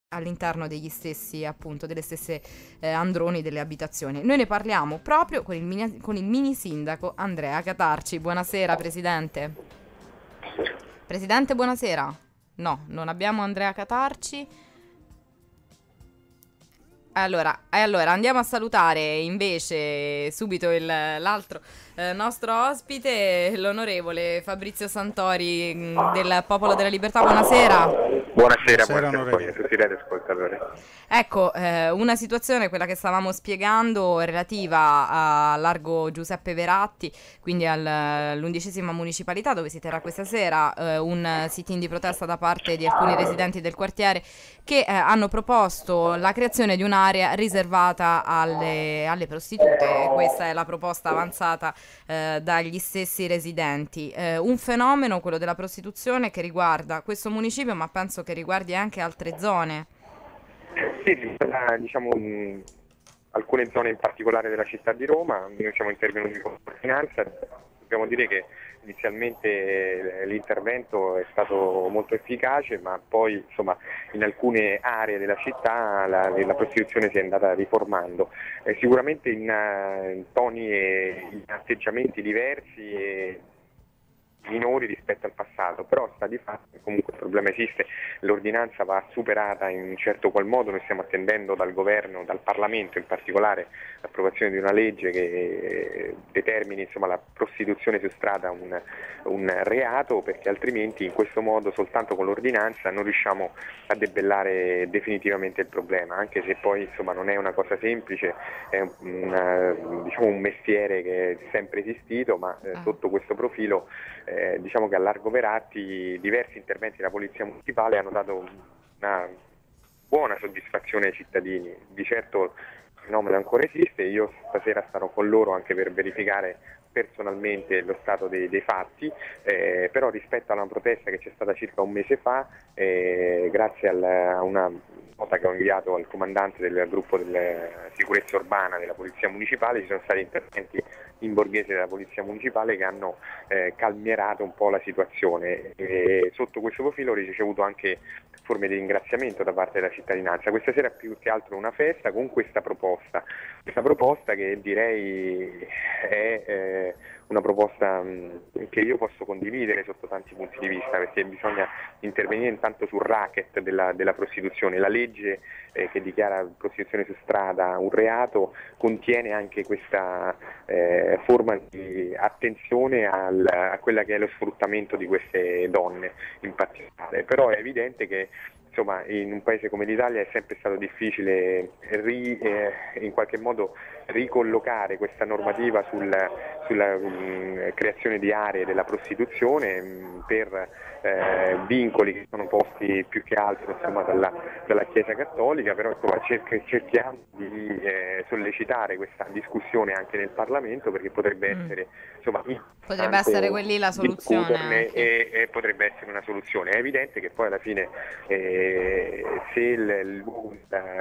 all'interno degli stessi, appunto, delle stesse androni delle abitazioni. Noi ne parliamo proprio con il mini sindaco Andrea Catarci. Buonasera, Presidente. Presidente, buonasera. No, non abbiamo Andrea Catarci. Allora, andiamo a salutare invece subito l'altro nostro ospite, l'onorevole Fabrizio Santori del Popolo della Libertà. Buonasera. Buonasera Onorevole. a tutti i radioascoltatori. Ecco, una situazione, quella che stavamo spiegando, relativa a Largo Giuseppe Veratti, quindi all'11ª municipalità, dove si terrà questa sera un sit-in di protesta da parte di alcuni residenti del quartiere che hanno proposto la creazione di un'area riservata alle prostitute. Questa è la proposta avanzata dagli stessi residenti. Un fenomeno, quello della prostituzione, che riguarda questo municipio, ma penso che riguardi anche altre zone. Sì, diciamo alcune zone in particolare della città di Roma. Noi siamo intervenuti con ordinanza. Dobbiamo dire che inizialmente l'intervento è stato molto efficace, ma poi insomma in alcune aree della città la prostituzione si è andata riformando, sicuramente in toni e in atteggiamenti diversi e minori rispetto al passato, però sta di fatto che comunque il problema esiste, l'ordinanza va superata in un certo qual modo. Noi stiamo attendendo dal governo, dal Parlamento in particolare, l'approvazione di una legge che determini insomma la prostituzione su strada un reato, perché altrimenti in questo modo soltanto con l'ordinanza non riusciamo a debellare definitivamente il problema, anche se poi insomma non è una cosa semplice, è diciamo un mestiere che è sempre esistito, ma sotto questo profilo diciamo che a Largo Veratti diversi interventi della Polizia Municipale hanno dato una buona soddisfazione ai cittadini. Di certo il fenomeno ancora esiste, io stasera starò con loro anche per verificare personalmente lo stato dei fatti, però rispetto a una protesta che c'è stata circa un mese fa, grazie a una nota che ho inviato al comandante del gruppo della sicurezza urbana della Polizia Municipale, ci sono stati interventi in borghese della Polizia Municipale che hanno calmierato un po' la situazione, e sotto questo profilo ho ricevuto anche forme di ringraziamento da parte della cittadinanza. Questa sera è più che altro una festa con questa proposta che direi è una proposta che io posso condividere sotto tanti punti di vista, perché bisogna intervenire intanto sul racket della prostituzione. La legge che dichiara prostituzione su strada un reato contiene anche questa forma di attenzione a quella che è lo sfruttamento di queste donne in particolare, però è evidente che insomma in un paese come l'Italia è sempre stato difficile in qualche modo ricollocare questa normativa sulla creazione di aree della prostituzione per vincoli che sono posti più che altro insomma dalla Chiesa Cattolica, però insomma, cerchiamo di sollecitare questa discussione anche nel Parlamento, perché potrebbe essere insomma potrebbe essere quelli la soluzione e potrebbe essere una soluzione. È evidente che poi alla fine se il luogo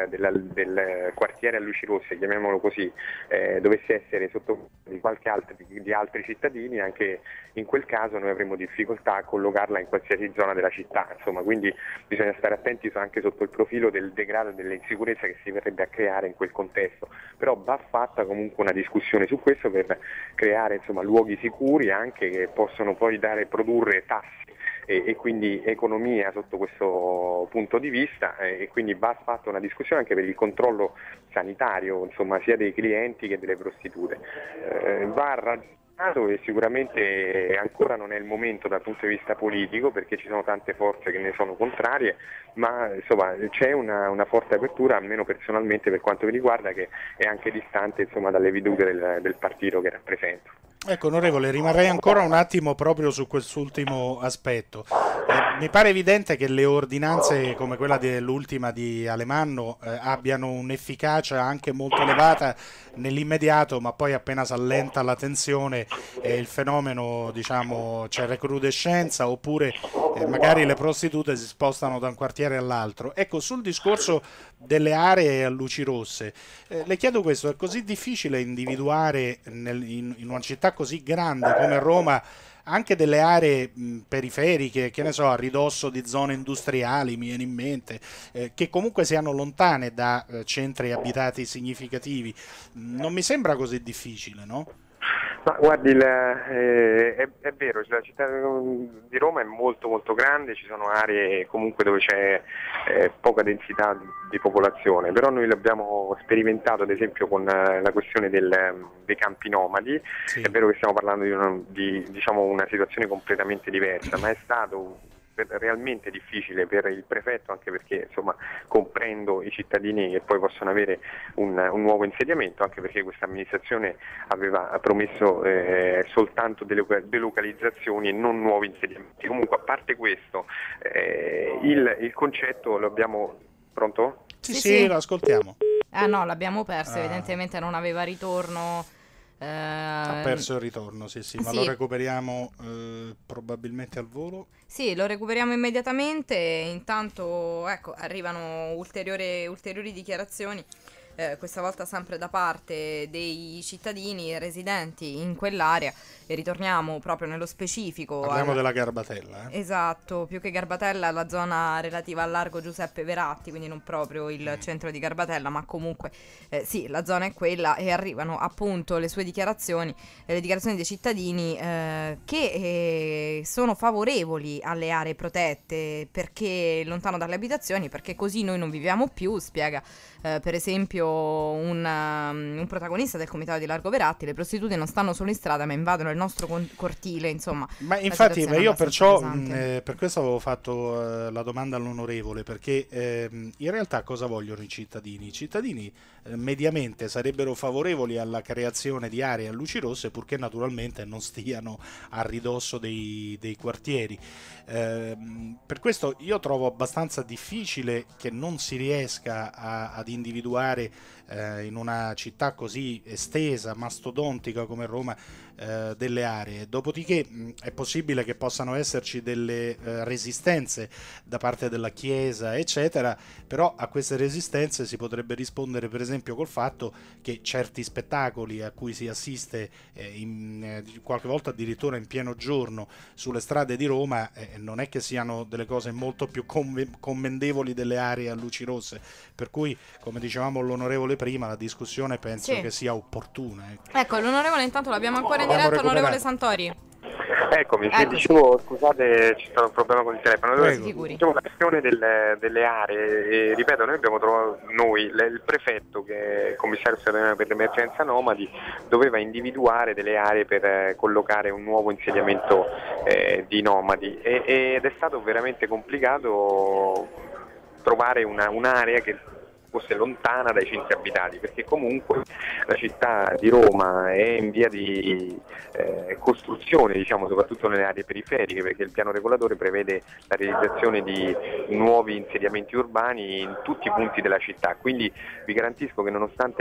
del quartiere a luci rosse, chiamiamolo così, dovesse essere sotto di altri cittadini, anche in quel caso noi avremo difficoltà a collocarla in qualsiasi zona della città, insomma, quindi bisogna stare attenti anche sotto il profilo del degrado e dell'insicurezza che si verrebbe a creare in quel contesto, però va fatta comunque una discussione su questo per creare insomma luoghi sicuri anche che possono poi produrre tassi e quindi economia sotto questo punto di vista, e quindi va fatta una discussione anche per il controllo sanitario insomma sia dei clienti che delle prostitute. Va ragionato e sicuramente ancora non è il momento dal punto di vista politico, perché ci sono tante forze che ne sono contrarie, ma insomma c'è una forte apertura, almeno personalmente per quanto mi riguarda, che è anche distante insomma dalle vedute del partito che rappresento. Ecco, onorevole, rimarrei ancora un attimo proprio su quest'ultimo aspetto. Mi pare evidente che le ordinanze come quella dell'ultima di Alemanno abbiano un'efficacia anche molto elevata nell'immediato, ma poi appena si allenta la tensione il fenomeno, diciamo, c'è recrudescenza, oppure magari le prostitute si spostano da un quartiere all'altro. Ecco, sul discorso delle aree a luci rosse, le chiedo questo: è così difficile individuare in una città così grande come Roma anche delle aree periferiche, che ne so, a ridosso di zone industriali, mi viene in mente, che comunque siano lontane da centri abitati significativi, non mi sembra così difficile, no? Ma guardi, è vero, la città di Roma è molto molto grande, ci sono aree comunque dove c'è poca densità di popolazione, però noi l'abbiamo sperimentato ad esempio con la questione dei campi nomadi. Sì. È vero che stiamo parlando diciamo, una situazione completamente diversa, ma è stato realmente difficile per il prefetto, anche perché insomma comprendo i cittadini che poi possono avere un nuovo insediamento, anche perché questa amministrazione aveva promesso soltanto delocalizzazioni e non nuovi insediamenti. Comunque, a parte questo, il concetto lo abbiamo... Pronto? Sì, lo ascoltiamo. Ah no, l'abbiamo perso, evidentemente non aveva ritorno. Ha perso il ritorno, sì, ma sì. lo recuperiamo probabilmente al volo. Sì, lo recuperiamo immediatamente. Intanto, ecco, arrivano ulteriori dichiarazioni, questa volta sempre da parte dei cittadini residenti in quell'area. E ritorniamo proprio nello specifico. Parliamo della Garbatella. Esatto, più che Garbatella, la zona relativa al largo Giuseppe Veratti, quindi non proprio il centro di Garbatella, ma comunque sì, la zona è quella, e arrivano appunto le dichiarazioni dei cittadini che sono favorevoli alle aree protette perché lontano dalle abitazioni, perché così noi non viviamo più, spiega per esempio un protagonista del comitato di Largo Veratti: le prostitute non stanno solo in strada ma invadono il nostro cortile, insomma. Ma infatti io perciò per questo avevo fatto la domanda all'onorevole, perché in realtà cosa vogliono i cittadini? I cittadini mediamente sarebbero favorevoli alla creazione di aree a luci rosse, purché naturalmente non stiano a ridosso dei quartieri. Per questo io trovo abbastanza difficile che non si riesca ad individuare in una città così estesa, mastodontica come Roma, delle aree. Dopodiché è possibile che possano esserci delle resistenze da parte della Chiesa, eccetera, però a queste resistenze si potrebbe rispondere per esempio col fatto che certi spettacoli a cui si assiste qualche volta addirittura in pieno giorno sulle strade di Roma non è che siano delle cose molto più commendevoli delle aree a luci rosse, per cui, come dicevamo l'onorevole prima, la discussione penso che sia opportuna. Ecco, l'onorevole intanto l'abbiamo ancora in diretta, onorevole Santori. Eccomi, dicevo, scusate, c'è stato un problema con il telefono. Dicevo, la questione delle aree, ripeto, noi abbiamo trovato, il prefetto, che è il commissario straordinario per l'emergenza nomadi, doveva individuare delle aree per collocare un nuovo insediamento di nomadi, ed è stato veramente complicato trovare un'area che fosse lontana dai centri abitati, perché comunque la città di Roma è in via di costruzione, diciamo, soprattutto nelle aree periferiche, perché il piano regolatore prevede la realizzazione di nuovi insediamenti urbani in tutti i punti della città, quindi vi garantisco che nonostante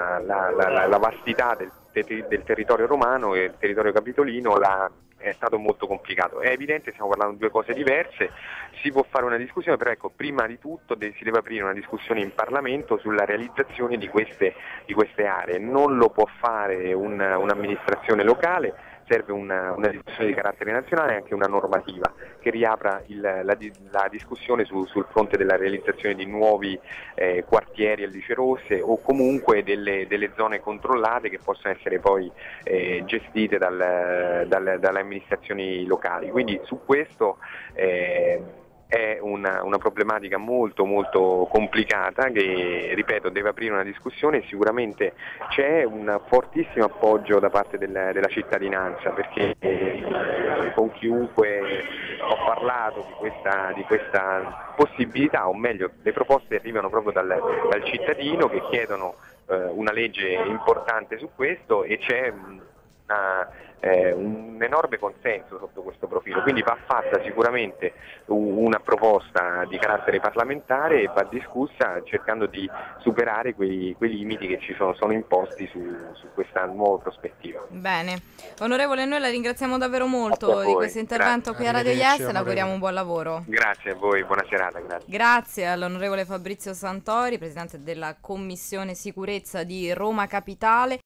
la vastità del territorio romano e il territorio capitolino, è stato molto complicato. È evidente, stiamo parlando di due cose diverse, si può fare una discussione, però ecco, prima di tutto si deve aprire una discussione in Parlamento sulla realizzazione di queste aree. Non lo può fare un'amministrazione locale, serve una discussione di carattere nazionale e anche una normativa che riapra la discussione sul fronte della realizzazione di nuovi quartieri a luce rosse, o comunque delle zone controllate che possono essere poi gestite dalle amministrazioni locali. Quindi su questo è una problematica molto molto complicata che, ripeto, deve aprire una discussione, e sicuramente c'è un fortissimo appoggio da parte della cittadinanza, perché con chiunque ho parlato di questa possibilità, o meglio le proposte arrivano proprio dal cittadino, che chiedono una legge importante su questo, e c'è un enorme consenso sotto questo profilo, quindi va fatta sicuramente una proposta di carattere parlamentare e va discussa cercando di superare quei limiti che ci sono imposti su questa nuova prospettiva. Bene, onorevole, noi la ringraziamo davvero molto di questo intervento qui a Radio Yes, le auguriamo un buon lavoro. Grazie a voi, buona serata. Grazie all'onorevole Fabrizio Santori, presidente della Commissione Sicurezza di Roma Capitale.